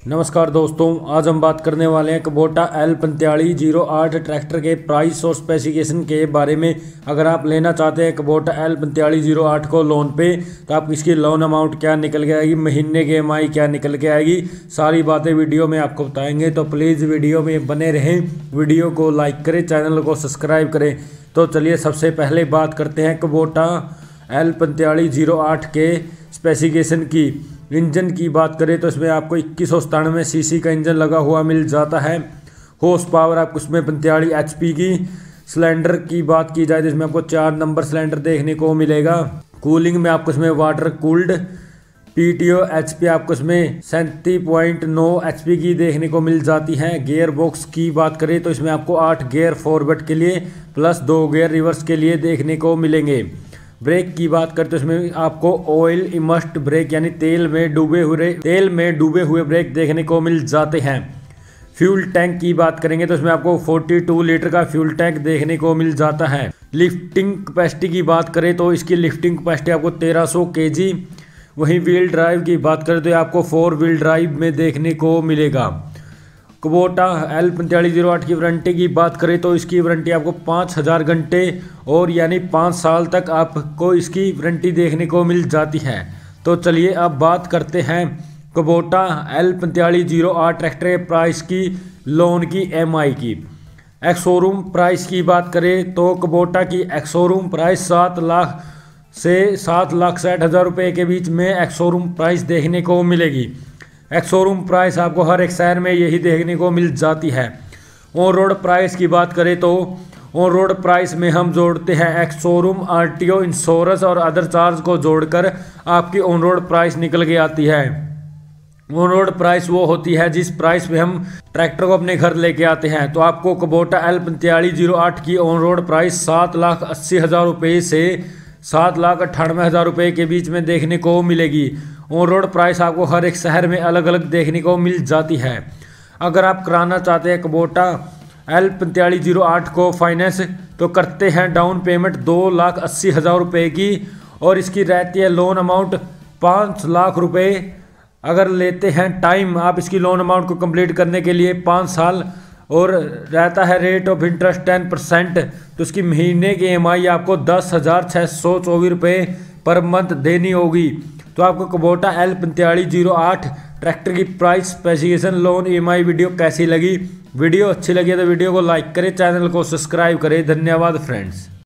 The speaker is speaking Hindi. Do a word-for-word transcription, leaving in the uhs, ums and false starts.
नमस्कार दोस्तों, आज हम बात करने वाले हैं कुबोटा एल पैंतालीस जीरो आठ ट्रैक्टर के प्राइस और स्पेसिफिकेशन के बारे में। अगर आप लेना चाहते हैं कुबोटा एल पैंतालीस जीरो आठ को लोन पे, तो आप इसकी लोन अमाउंट क्या निकल के आएगी, महीने की एम आई क्या निकल के आएगी, सारी बातें वीडियो में आपको बताएंगे। तो प्लीज़ वीडियो में बने रहें, वीडियो को लाइक करें, चैनल को सब्सक्राइब करें। तो चलिए सबसे पहले बात करते हैं कुबोटा एल पैंतालीस जीरो आठ के स्पेसिफिकेशन की। इंजन की बात करें तो इसमें आपको इक्कीस सौ सतानवे सी सी का इंजन लगा हुआ मिल जाता है। हॉर्स पावर आपको इसमें पैंतालीस एच पी की। सिलेंडर की बात की जाए तो इसमें आपको चार नंबर सिलेंडर देखने को मिलेगा। कूलिंग में आपको इसमें water cooled. P T O H P आपको इसमें सैंतीस पॉइंट नौ एच पी की देखने को मिल जाती है। गियर बॉक्स की बात करें तो इसमें आपको आठ गियर फॉरवर्ड के लिए प्लस दो गियर रिवर्स के लिए देखने को मिलेंगे। ब्रेक की बात करें तो इसमें आपको ऑयल इमर्स्ड ब्रेक यानी तेल में डूबे हुए तेल में डूबे हुए ब्रेक देखने को मिल जाते हैं। फ्यूल टैंक की बात करेंगे तो इसमें आपको बयालीस लीटर का फ्यूल टैंक देखने को मिल जाता है। लिफ्टिंग कैपेसिटी की बात करें तो इसकी लिफ्टिंग कैपेसिटी आपको तेरह सौ के जी। वहीं व्हील ड्राइव की बात करें तो आपको फोर व्हील ड्राइव में देखने को मिलेगा। कुबोटा एल पैंतालीस जीरो आठ की वारंटी की बात करें तो इसकी वारंटी आपको पाँच हज़ार घंटे और यानी पाँच साल तक आपको इसकी वारंटी देखने को मिल जाती है। तो चलिए अब बात करते हैं कुबोटा एल पैंतालीस जीरो आठ ट्रैक्टर के प्राइस की, लोन की, एम आई की। एक्स शोरूम प्राइस की बात करें तो कुबोटा की एक्स शोरूम प्राइस सात लाख से सात लाख साठ हज़ार रुपये के बीच में एक्स शोरूम प्राइस देखने को मिलेगी। एक्स शोरूम प्राइस आपको हर एक शहर में यही देखने को मिल जाती है। ऑन रोड प्राइस की बात करें तो ऑन रोड प्राइस में हम जोड़ते हैं ex showroom, R T O, insurance और अदर चार्ज को जोड़कर आपकी ऑन रोड प्राइस निकल के आती है। ऑन रोड प्राइस वो होती है जिस प्राइस पे हम ट्रैक्टर को अपने घर लेके आते हैं। तो आपको कुबोटा एल पैंतालीस जीरो आठ की ऑन रोड प्राइस सात लाख अस्सी हज़ार रुपये से सात लाख अट्ठानवे हज़ार रुपये के बीच में देखने को मिलेगी। ऑन रोड प्राइस आपको हर एक शहर में अलग अलग देखने को मिल जाती है। अगर आप कराना चाहते हैं कुबोटा एल पैंतालीस जीरो आठ को फाइनेंस, तो करते हैं डाउन पेमेंट दो लाख अस्सी हज़ार रुपये की और इसकी रहती है लोन अमाउंट पाँच लाख रुपये। अगर लेते हैं टाइम आप इसकी लोन अमाउंट को कंप्लीट करने के लिए पाँच साल और रहता है rate of interest ten percent, तो उसकी महीने की एम आई आपको दस हज़ार छः सौ चौबीस रुपये पर मंथ देनी होगी। तो आपको कुबोटा एल पैंतालीस जीरो आठ ट्रैक्टर की price, specification, loan, E M I video कैसी लगी? वीडियो अच्छी लगी तो वीडियो को लाइक करें, चैनल को सब्सक्राइब करें। धन्यवाद फ्रेंड्स।